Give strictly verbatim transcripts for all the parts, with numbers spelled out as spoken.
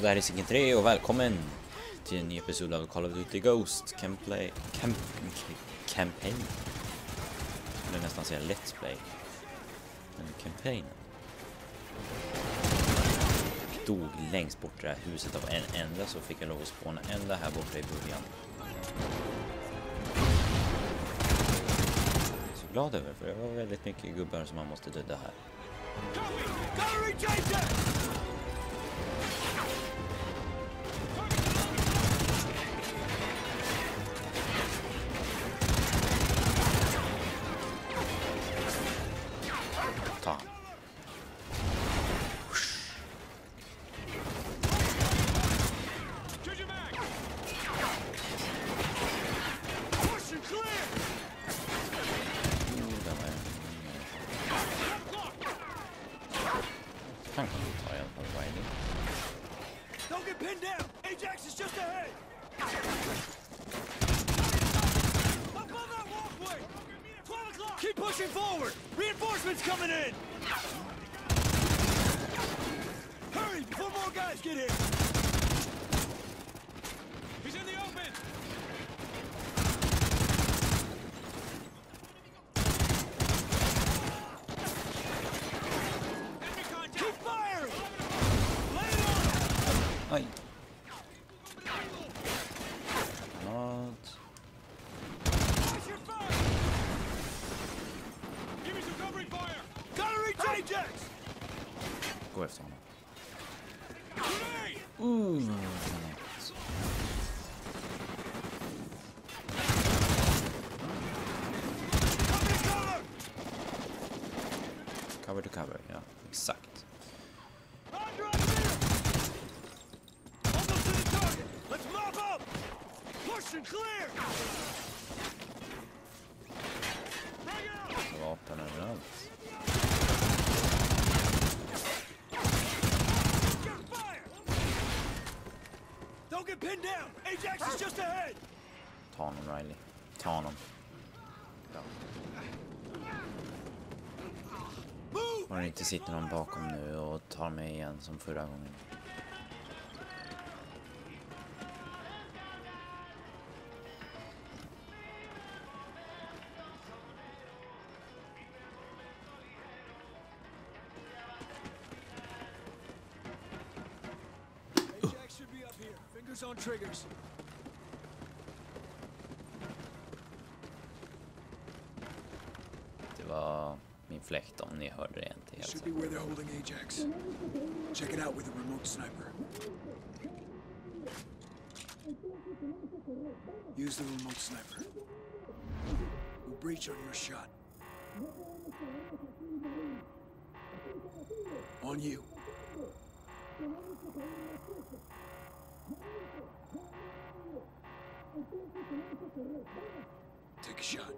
det här är Sicken tre och välkommen till en ny episod av Call of Duty Ghost Campplay Camp Campaign. Jag skulle nästan säga Let's Play. Men Campaign. Jag dog längst bort i det här huset av en enda, så fick jag lov att spåna ända här borta i början. Så glad över, för det var väldigt mycket gubbar som man måste döda här. Ta. Han kan vi ta i alla fall Riley. Don't get pinned down! Ajax is just ahead! Above that walkway! twelve o'clock! Keep pushing forward! Reinforcements coming in! Hurry before more guys get here! He's in the open! Keep firing! Lay it on! Aj. Not. Watch your fire! Give me some covering fire! Gotta reach Ajax! Gå efter honom. Grenade! Ooh. Cover! Cover to cover, ja, exakt. Roger on the rear! Almost to the target! Let's mop up! Push and clear! Bring it up! Vapen överallt. Get fire! Don't get pinned down! Ajax is just ahead! Ta honom, Riley. Ta honom. Bra. Move! Om det inte sitter någon bakom nu och tar mig igen som förra gången. Ajax should be up here. Fingers on triggers. Det var min fläkt, om ni hörde det inte helt. Should be where they're holding Ajax. Check it out with a remote sniper. Use the remote sniper. We'll breach on your shot. On you. Take a shot.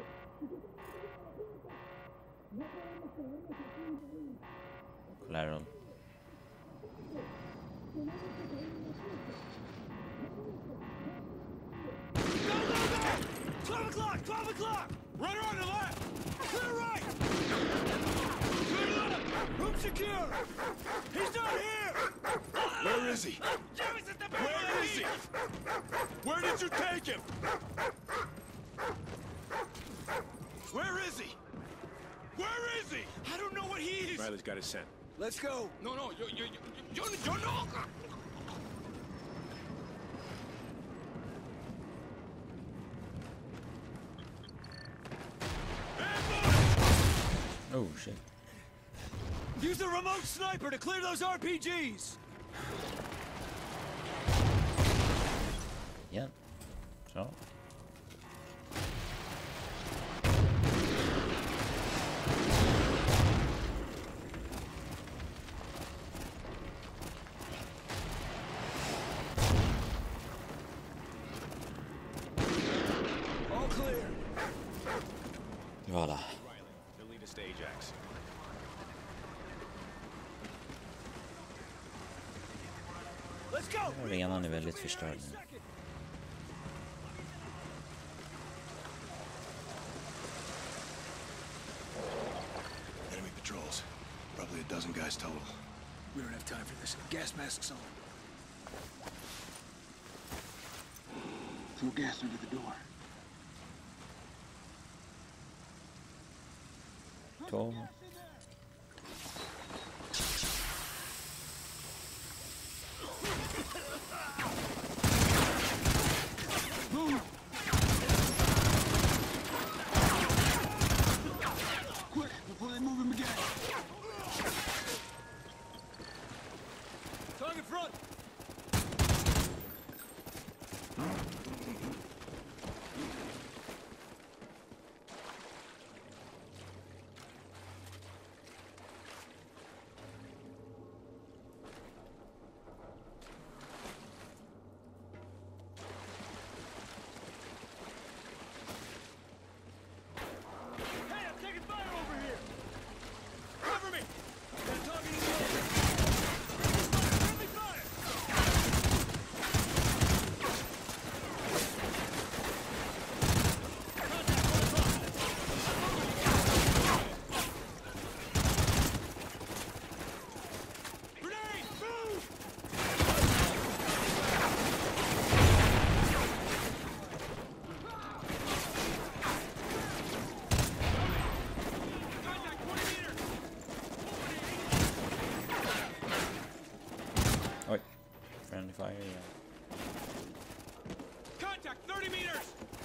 Collateral. Go, go, go! twelve o'clock! twelve o'clock! Runner on the left! Clear right! Clear left! Room secure! He's not here! Where is he? Where is he? Where did you take him? Where is he? Where is he? I don't know what he is! Riley's got his scent. Let's go! No, no, yo, yo, yo, yo, yo no. Oh shit. Use the remote sniper to clear those R P Gs! Igen. Så. All clear! Voilà. Riley, the lead is to Ajax. Let's go! Arenan är väldigt förstörd nu. Probably a dozen guys total. We don't have time for this. Gas masks on. Throw gas under the door. Två. Move! Quick, before they move him again. Tongue in front! Hey, I'm taking fire over here! Cover me! Got a target in the open! Friendly fire! Grenade! Move! Contact twenty meters! Oj. Friendly fire, ja. Contact thirty meters!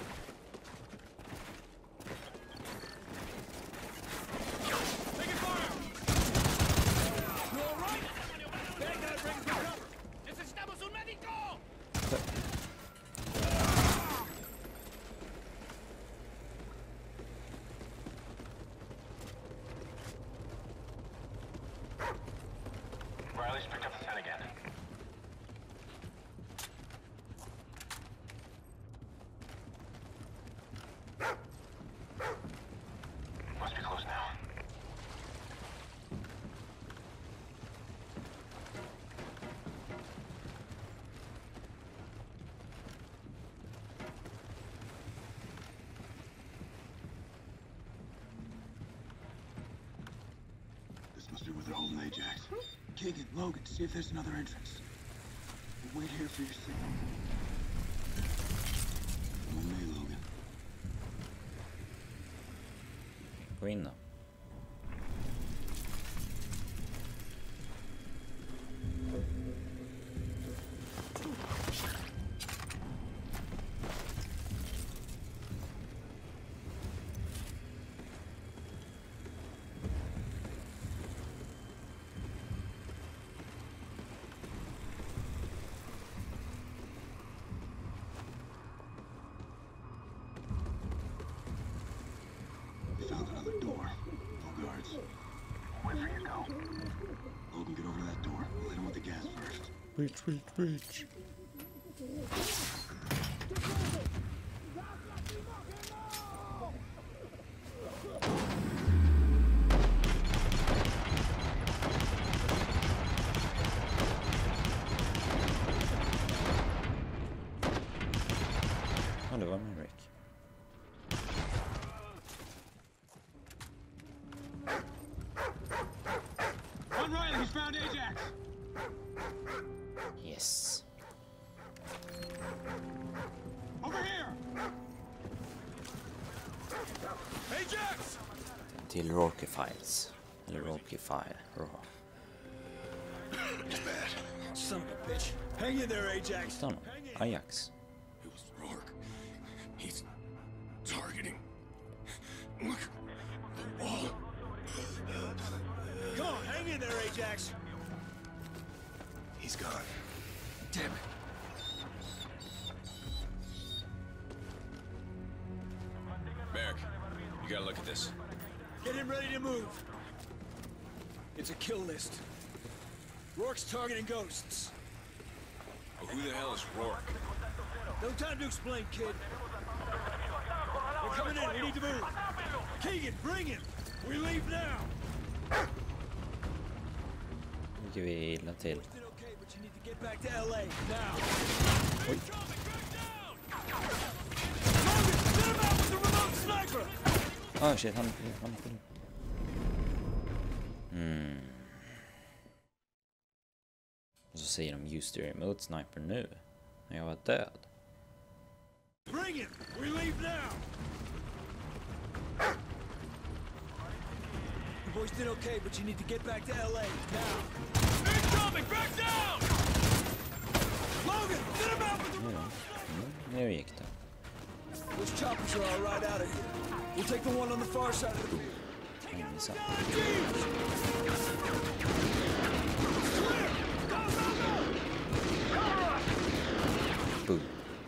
Taking fire! You all right? Bad guy breaking through cover! Necesitamos un médico! Riley's picked up the scent again. Must be close now. This must be where they're holding Ajax. Keegan, Logan, see if there's another entrance. We'll wait here for your signal. On me, Logan. Gå in då. We found another door. No guards. Where for you go? Logan, get over to that door. We'll hit him with the gas first. Reach, reach, reach. Ja, det var Merrick. On Riley, he's found Ajax! Yes. Over here! Ajax! Till Rocky Files. Eller Rocky File. Raw. It's bad. Son of a bitch. Hang in there, Ajax. Utan honom. Ajax. It was Rourke. He's targeting. Look, the wall. Come on, hang in there, Ajax. He's gone. Damn it. Merrick, you gotta look at this. Get him ready to move. It's a kill list. Rourke's targeting ghosts. But who the hell is Rourke? No time to explain, kid. We're coming in. We need to move. Keegan, bring him. We leave now. Ligger vi illa till. It's okay, but you need to get back to L A now. Oj. Logan, get him out with the remote sniper. Ah shit, han... han hmm. Och så säger de use the remote sniper nu. När jag var död. him! We leave now! You boys did okay, but you need to get back to L A now. Incoming! Back down! Logan, get him out with the... Ja, mm, nu gick det. Those choppers are all right out of here. We'll take the one on the far side of the field. Hänsa. Boom.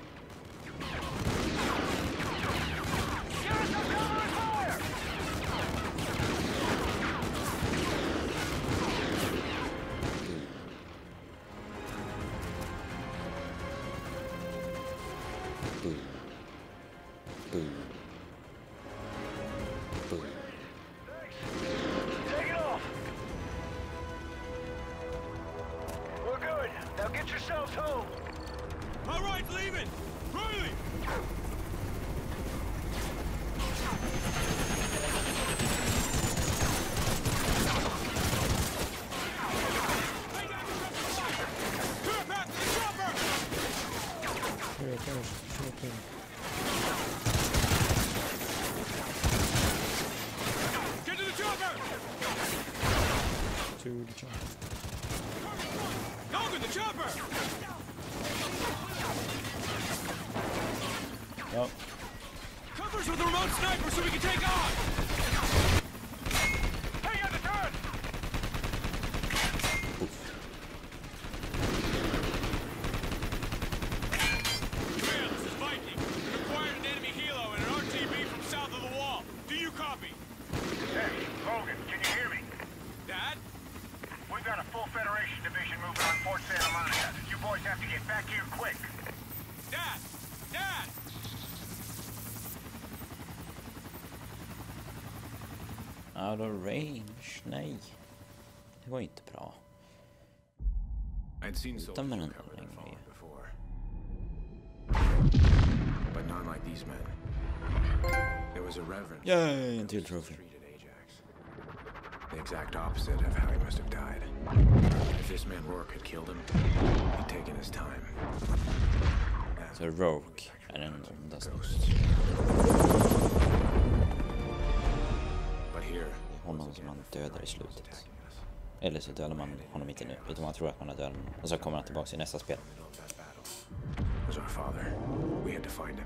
Boom. Boom. Boom. Take it off! We're good. Now get yourselves home. All right, leaving! Riley! Clear path to the chopper! Get to the chopper! To the chopper. Logan, the chopper! Ja, Covers with a remote sniper so we can take off! Take out the turret! Command, this is Viking. We acquired an enemy helo and an R T B from south of the wall. Do you copy? Hey, Logan, can you hear me? Dad? We've got a full Federation division moving on Fort Santa Monica. You boys have to get back here quick. Dad! Dad! out of range. Nej. Det var inte bra. I'd seen Utan med den soldiers covered in längre. fog before, but not like these men. There was a reverence. Yay, en till trophy. Treated Ajax. The exact opposite of how he must have died. If this man Rourke had killed him, he'd taken his time. Så Rourke är den ondaste. Ghosts. But here, Honom som man dödar i slutet. Eller så dödar man honom inte nu, utan man tror att man har dödat honom. Och så kommer han tillbaka i nästa spel. was our father. We had to find him.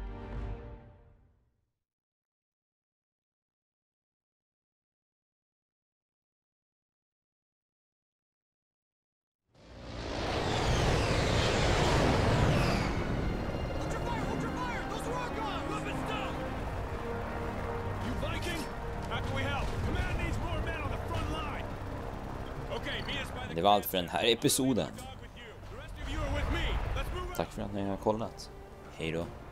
Det var allt för den här episoden. Tack för att ni har kollat. Hej då.